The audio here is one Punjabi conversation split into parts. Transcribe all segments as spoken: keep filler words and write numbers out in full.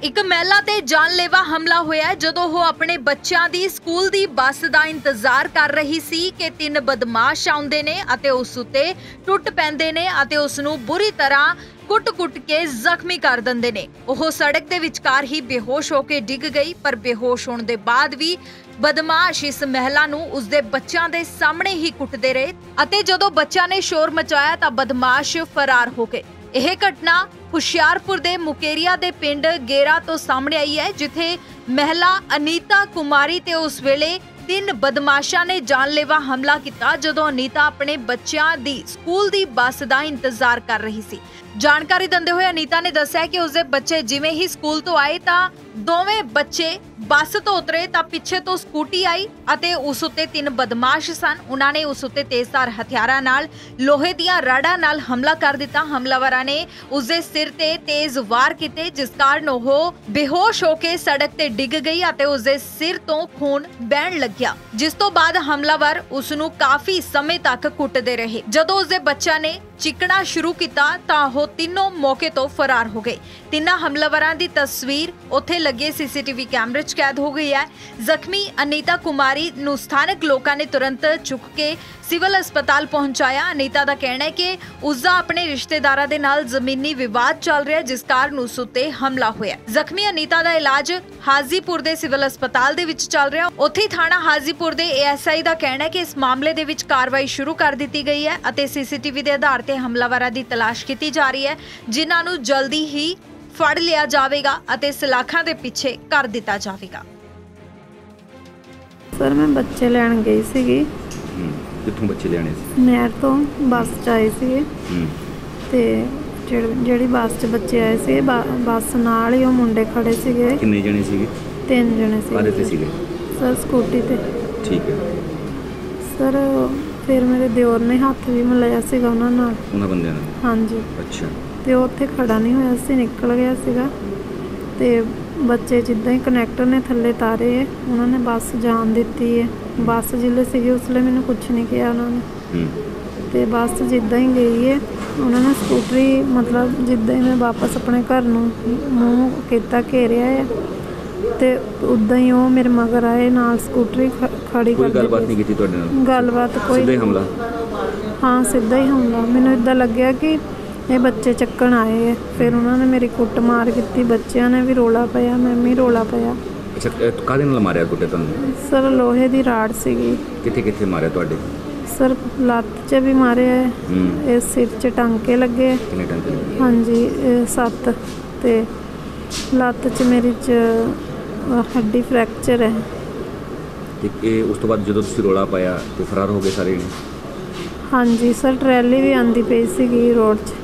एक महिला ते जानलेवा हमला होया जदों वो अपने बच्चों की स्कूल की बस का इंतजार कर रही सी कि तीन बदमाश आउंदे ने अते उस उत्ते टुट पैंदे ने अते उसनू बुरी तरह कुट-कुट के जख्मी कर दिंदे ने। ओह सड़क दे विचकार ही बेहोश होके डिग गई, पर बेहोश होने दे बाद भी बदमाश इस महिला नू उसदे बच्चों दे सामने ही कुटदे रहे अते जदों बच्चों ने शोर मचाया तां बदमाश फरार हो गए। यह घटना हुशियारपुर दे मुकेरिया दे पिंड गेरा तो सामने आई है, जिथे महिला अनीता कुमारी ते उस वेले तीन बदमाशा ने जानलेवा हमला किया जदों अनीता अपने बच्चों दी स्कूल दी बस का इंतजार कर रही सी। जानकारी दिंदे हुए अनीता ने दस्सिया कि उसके बच्चे जिवें ही स्कूल तो आए तां दोवें बच्चे बस तो उतरे तां पिछे तो स्कूटी आई अते उस उत्ते तीन बदमाश सन। उन्होंने उस उत्ते तेजधार हथियारां नाल लोहे दीआं राड़ां नाल हमला कर दिता। हमलावरां ने उसदे सिर ते तेज वार कीते, जिस कारण ओह बेहोश होके सड़क ते डिग गई अते उसदे सिर तो खून बहण लग्या, जिस तो बाद हमलावर उसनू काफी समय तक कुटदे रहे। जदों उसदे बच्चा ने चिकना शुरू किया तां ओह तीनों मौके तो फरार हो गए। तिन्हां हमलावरां दी तस्वीर उत्थे लगे सीसीटीवी कैमरे च कैद हो गई है। जख्मी अनीता कुमारी नू स्थानक लोगों ने तुरंत चुक के सिविल अस्पताल पहुंचाया। अनीता का कहना है कि उसका अपने रिश्तेदारां दे नाल जमीनी विवाद चल रहा है, जिस कारण उस उत्ते हमला होया। जख्मी अनीता का इलाज हाजीपुर दे सिविल अस्पताल दे विच चल रहा। उत्थे थाणा हाजीपुर दे एएसआई का कहना है कि इस मामले दे विच कार्रवाई शुरू कर दी गई है अते सीसीटीवी के आधार ते हमलावरां दी तलाश की जा रही है, जिन्हां नू जल्दी ही फड़ लिया जाएगा अते सलाखां दे पीछे कर दिता जाएगा। सर मैं बच्चे लैन गई सीगी। कित्थों बच्चे लेने सी? नहर तो बस च आए सीगे ते ਜਿਹੜੀ ਬੱਸ 'ਚ ਬੱਚੇ ਆਏ ਸੀ ਬੱਸ ਨਾਲ ਹੀ ਉਹ ਮੁੰਡੇ ਖੜੇ ਸੀਗੇ। ਕਿੰਨੇ ਜਣੇ ਸੀਗੇ? ਤਿੰਨ ਜਣੇ ਸੀ। ਕਾਹਦੇ ਤੇ ਸੀਗੇ? ਸਰ ਸਕੂਟੀ ਤੇ। ਠੀਕ ਹੈ ਸਰ ਫਿਰ ਮੇਰੇ ਦਿਓਰ ਨੇ ਹੱਥ ਵੀ ਮਿਲਾਇਆ ਸੀਗਾ ਉਹਨਾਂ ਨਾਲ, ਉਹਨਾਂ ਬੰਦਿਆਂ ਨਾਲ? ਹਾਂਜੀ। ਅੱਛਾ। ਤੇ ਉਹ ਉੱਥੇ ਖੜਾ ਨਹੀਂ ਹੋਇਆ ਸੀ, ਨਿਕਲ ਗਿਆ ਸੀਗਾ ਤੇ ਬੱਚੇ ਜਿੱਦਾਂ ਹੀ ਕਨੈਕਟਰ ਨੇ ਥੱਲੇ ਤਾਰੇ ਹੈ, ਉਹਨਾਂ ਨੇ ਬੱਸ ਜਾਣ ਦਿੱਤੀ ਹੈ। ਬੱਸ ਜਿੱਲੇ ਸੀਗੀ ਉਸ ਵੇਲੇ ਮੈਨੂੰ ਕੁਛ ਨਹੀਂ ਕਿਹਾ ਉਹਨਾਂ ਨੇ ਤੇ ਬੱਸ ਜਿੱਦਾਂ ਹੀ ਗਈ ਹੈ ਉਹਨਾਂ ਨੇ ਸਕੂਟਰੀ ਮਤਲਬ ਜਿੱਦਾਂ ਹੀ ਮੈਂ ਵਾਪਸ ਆਪਣੇ ਘਰ ਨੂੰ ਮੂੰਹ ਕੀਤਾ ਘੇਰਿਆ ਹੈ ਤੇ ਉੱਦਾਂ ਹੀ ਉਹ ਮੇਰੇ ਮਗਰ ਆਏ ਨਾਲ ਸਕੂਟਰੀ ਖੜੀ ਕਰ ਦਿੱਤੀ। ਕੋਈ ਗੱਲਬਾਤ ਨਹੀਂ ਕੀਤੀ ਤੁਹਾਡੇ ਨਾਲ? ਗੱਲਬਾਤ ਕੋਈ। ਸਿੱਧਾ ਹੀ ਹਮਲਾ? ਹਾਂ ਸਿੱਧਾ ਹੀ ਹਮਲਾ। ਮੈਨੂੰ ਇੱਦਾਂ ਲੱਗਿਆ ਕਿ ਇਹ ਬੱਚੇ ਚੱਕਣ ਆਏ ਹੈ। ਫਿਰ ਉਹਨਾਂ ਨੇ ਮੇਰੀ ਕੁੱਟ ਮਾਰ ਕੀਤੀ, ਬੱਚਿਆਂ ਨੇ ਵੀ ਰੋਲਾ ਪਾਇਆ, ਮੈਂ ਵੀ ਰੋਲਾ ਪਾਇਆ। ਅੱਛਾ ਕਾਹਦੇ ਨਾਲ ਮਾਰਿਆ ਕੁੱਟੇ ਤੁਹਾਨੂੰ? ਸਰ ਲੋਹੇ ਦੀ ਰਾੜ ਸੀਗੀ। ਕਿੱਥੇ ਕਿੱਥੇ ਮਾਰਿਆ ਤੁਹਾਡੇ? ਸਰ ਲੱਤ 'ਚ ਵੀ ਮਾਰਿਆ ਹੈ, ਇਹ ਸਿਰ 'ਚ ਟਾਂਕੇ ਲੱਗੇ। ਕਿੰਨੇ ਟਾਂਕੇ ਲੱਗੇ? ਹਾਂਜੀ ਸੱਤ ਤੇ ਲੱਤ 'ਚ ਮੇਰੀ 'ਚ ਹੱਡੀ ਫ੍ਰੈਕਚਰ ਹੈ। ਤੇ ਇਹ ਉਸ ਤੋਂ ਬਾਅਦ ਜਦੋਂ ਤੁਸੀਂ ਰੋਲਾ ਪਾਇਆ ਤੇ ਫਰਾਰ ਹੋ ਗਏ ਸਾਰੇ? ਹਾਂਜੀ ਸਰ ਟਰੈਲੀ ਵੀ ਆਂਦੀ ਪਈ ਸੀਗੀ ਰੋਡ 'ਚ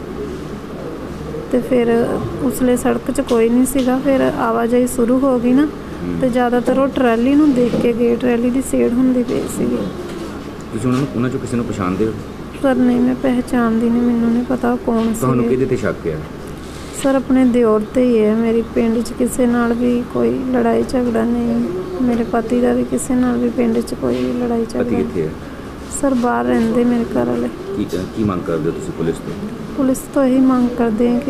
ਤੇ ਫਿਰ ਉਸਲੇ ਸੜਕ 'ਚ ਕੋਈ ਨਹੀਂ ਸੀਗਾ। ਫਿਰ ਆਵਾਜਾਈ ਸ਼ੁਰੂ ਹੋ ਗਈ ਨਾ ਤੇ ਜ਼ਿਆਦਾਤਰ ਉਹ ਟਰੈਲੀ ਨੂੰ ਦੇਖ ਕੇ ਗਏ, ਟਰੈਲੀ ਦੀ ਸੇੜ ਹੁੰਦੀ ਪਈ ਸੀਗੀ। ਤੁਸੀਂ ਉਹਨਾਂ ਨੂੰ ਉਹਨਾਂ 'ਚੋਂ ਕਿਸੇ ਨੂੰ ਪਛਾਣਦੇ ਹੋ? ਸਰ ਨਹੀਂ ਮੈਂ ਪਹਿਚਾਣਦੀ ਨਹੀਂ, ਮੈਨੂੰ ਨਹੀਂ ਪਤਾ ਕੌਣ ਸੀ। ਤੁਹਾਨੂੰ ਕਿਹਦੇ ਤੇ ਸ਼ੱਕ ਹੈ? ਸਰ ਆਪਣੇ ਦਿਓਰ ਤੇ ਹੀ ਹੈ। ਮੇਰੀ ਪਿੰਡ 'ਚ ਕਿਸੇ ਨਾਲ ਵੀ ਕੋਈ ਲੜਾਈ ਝਗੜਾ ਨਹੀਂ। ਮੇਰੇ ਪਤੀ ਦਾ ਵੀ ਕਿਸੇ ਨਾਲ ਵੀ ਪਿੰਡ 'ਚ ਕੋਈ ਲੜਾਈ ਝਗੜਾ। ਪਤੀ ਕਿੱਥੇ ਹੈ? ਸਰ ਬਾਹਰ ਰਹਿੰਦੇ ਮੇਰੇ ਘਰ ਵਾਲੇ। ਕੀ ਕੀ ਮੰਗ ਕਰਦੇ ਹੋ ਤੁਸੀਂ ਪੁਲਿਸ ਤੋਂ? ਪੁਲਿਸ ਤੋਂ ਇਹੀ ਮੰਗ ਕਰਦੇ ਹਾਂ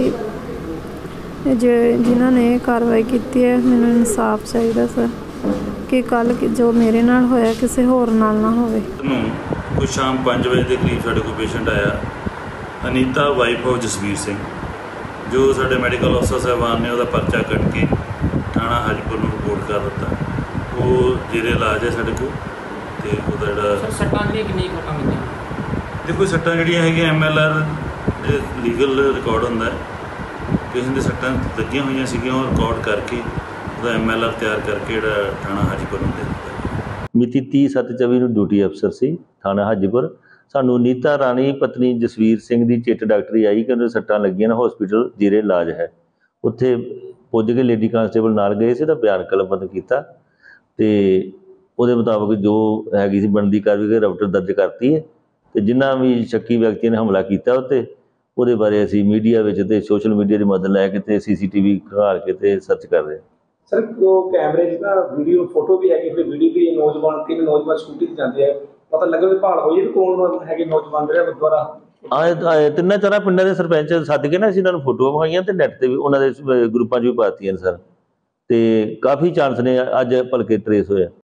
ਕਿ ਜੇ ਜਿਨ੍ਹਾਂ ਨੇ ਇਹ ਕਾਰਵਾਈ ਕੀਤੀ ਹੈ ਮੈਨੂੰ ਇਨਸਾਫ ਚਾਹੀਦਾ ਸਰ, ਕਿ ਕੱਲ੍ਹ ਜੋ ਮੇਰੇ ਨਾਲ ਹੋਇਆ ਕਿਸੇ ਹੋਰ ਨਾਲ ਨਾ ਹੋਵੇ। ਕੁਝ ਸ਼ਾਮ ਪੰਜ ਵਜੇ ਦੇ ਕਰੀਬ ਸਾਡੇ ਕੋਲ ਪੇਸ਼ੈਂਟ ਆਇਆ, ਅਨੀਤਾ ਵਾਈਫ ਆਫ ਜਸਵੀਰ ਸਿੰਘ, ਜੋ ਸਾਡੇ ਮੈਡੀਕਲ ਅਫਸਰ ਸਾਹਿਬਾਨ ਨੇ ਉਹਦਾ ਪਰਚਾ ਕੱਟ ਕੇ ਥਾਣਾ ਹਾਜੀਪੁਰ ਨੂੰ ਰਿਪੋਰਟ ਕਰ ਦਿੱਤਾ। ਉਹ ਜਿਹੜੇ ਇਲਾਜ ਹੈ ਸਾਡੇ ਕੋਲ ਤੇ ਉਹਦਾ ਜਿਹੜਾ ਸੱਟਾਂ ਦੀਆਂ ਕਿੰਨੀ ਖਤਮ ਹੁੰਦੀਆਂ? ਦੇਖੋ ਸੱਟਾਂ ਜਿਹੜੀਆਂ ਹੈਗੀਆਂ M L R legal record ਹੁੰਦਾ, ਕਿਸੇ ਦੇ ਸੱਟਾਂ ਲੱਗੀਆਂ ਹੋਈਆਂ ਸੀਗੀਆਂ ਉਹ ਰਿਕਾਰਡ ਕਰਕੇ ਉਹਦਾ ਐਮ ਐਲ ਆਰ ਤਿਆਰ ਕਰਕੇ ਜਿਹੜਾ ਥਾਣਾ ਹਾਜੀਪੁਰ ਨੂੰ ਦੇ ਦਿੱਤਾ। ਮਿਤੀ ਤੀਹ ਸੱਤ ਚੌਵੀ ਨੂੰ ਡਿਊਟੀ ਅਫਸਰ ਸੀ ਥਾਣਾ ਹਾਜੀਪੁਰ। ਸਾਨੂੰ ਨੀਤਾ ਰਾਣੀ ਪਤਨੀ ਜਸਵੀਰ ਸਿੰਘ ਦੀ ਚਿੱਟ ਡਾਕਟਰੀ ਆਈ ਕਿ ਉਹਦੇ ਸੱਟਾਂ ਲੱਗੀਆਂ ਨੇ, ਹਸਪੀਟਲ ਜੀਰੇ ਇਲਾਜ ਹੈ। ਉੱਥੇ ਪੁੱਜ ਕੇ ਲੇਡੀ ਕਾਂਸਟੇਬਲ ਨਾਲ ਗਏ ਸੀ, ਤਾਂ ਬਿਆਨ ਕਲਮਬੰਦ ਕੀਤਾ ਤੇ ਉਹਦੇ ਮੁਤਾਬਕ ਜੋ ਹੈਗੀ ਸੀ ਬਣਦੀ ਕਾਰਵਾਈ ਰਪਟ ਦਰਜ ਕਰਤੀ ਹੈ ਤੇ ਜਿਨ੍ਹਾਂ ਵੀ ਸ਼ੱਕੀ ਵਿਅਕਤੀਆਂ ਨੇ ਹਮਲਾ ਕੀਤਾ ਉੱਤੇ ਉਹਦੇ ਬਾਰੇ ਅਸੀਂ ਮੀਡੀਆ ਵਿੱਚ ਤੇ ਸੋਸ਼ਲ ਮੀਡੀਆ ਦੀ ਮਦਦ ਲੈ ਕੇ ਤੇ ਸੀਸੀਟੀਵੀ ਖੰਗਾਲ ਕੇ ਤੇ ਸਰਚ ਕਰ ਰਹੇ। ਸਰ ਉਹ ਕੈਮਰੇ 'ਚ ਨਾ ਵੀਡੀਓ ਫੋਟੋ ਵੀ ਹੈਗੀ, ਫਿਰ ਵੀਡੀਓ ਵੀ ਨੌਜਵਾਨ ਤਿੰਨ ਨੌਜਵਾਨ ਸਕੂਟੀ 'ਤੇ ਜਾਂਦੇ ਆ, ਪਤਾ ਲੱਗਾ ਵੀ ਭਾਲ ਹੋਈ ਵੀ ਕੌਣ ਹੈਗੇ ਨੌਜਵਾਨ ਜਿਹੜਾ ਗੁਰਦੁਆਰਾ ਆਏ ਤਿੰਨਾਂ ਚਾਰਾਂ ਪਿੰਡਾਂ ਦੇ ਸਰਪੰਚ ਸੱਦ ਕੇ ਨਾ ਅਸੀਂ ਇਹਨਾਂ ਨੂੰ ਫੋਟੋਆਂ ਵਿਖਾਈਆਂ ਤੇ ਨੈੱਟ ਤੇ ਵੀ ਉਹਨਾਂ ਦੇ ਗਰੁੱਪਾਂ 'ਚ ਵੀ ਪਾਤੀਆਂ ਨੇ ਸਰ। ਤੇ ਕਾਫੀ ਚਾਂਸ ਨੇ ਅੱਜ ਭਲਕੇ ਟਰੇਸ ਹੋਇਆ।